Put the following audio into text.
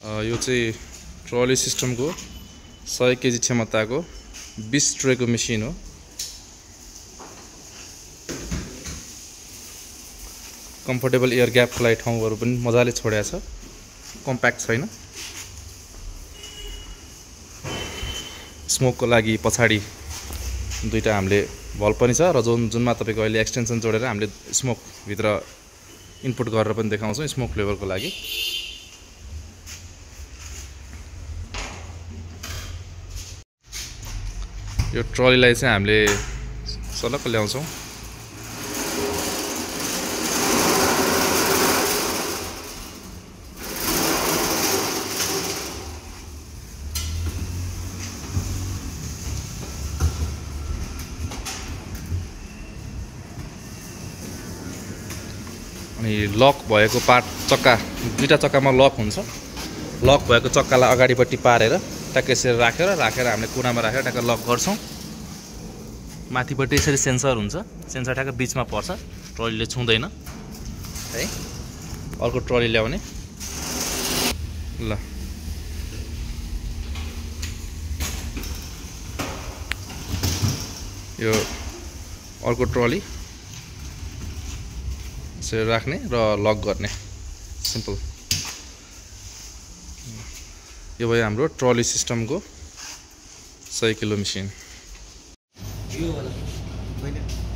यो चाहिँ ट्रली सिस्टमको 100 केजी क्षमताको 20 ट्रेको मेसिन हो। कम्फर्टेबल एयर ग्यापको लागि ठाउँहरू पनि मजाले छोडेको छ, कम्प्याक्ट छैन। स्मोकको लागि पछाडि दुईटा हामीले भल्भ पनि छ र जुनमा तपाईको अहिले एक्सटेन्सन जोडेर हामीले स्मोक भित्र इनपुट गरेर पनि देखाउँछौँ स्मोक फ्लेभरको लागि। यो ट्रलीलाई चाहिँ हामीले सलक्क ल्याउँछौँ। अनि लक भएको पार्ट चक्का, दुईटा चक्कामा लक हुन्छ। लक भएको चक्कालाई अगाडिपट्टि पारेर ट्याक्कै यसरी राखेर हामीले कुनामा राखेर ट्याक्क लक गर्छौँ। माथिपट्टि यसरी सेन्सर हुन्छ, सेन्सर ट्याक्क बिचमा पर्छ, ट्रलीले छुँदैन है। अर्को ट्रली ल्याउने ल। यो अर्को ट्रली यसरी राख्ने र लक गर्ने, सिम्पल। यो भयो हाम्रो ट्रली सिस्टमको 100 किलो मेसिन।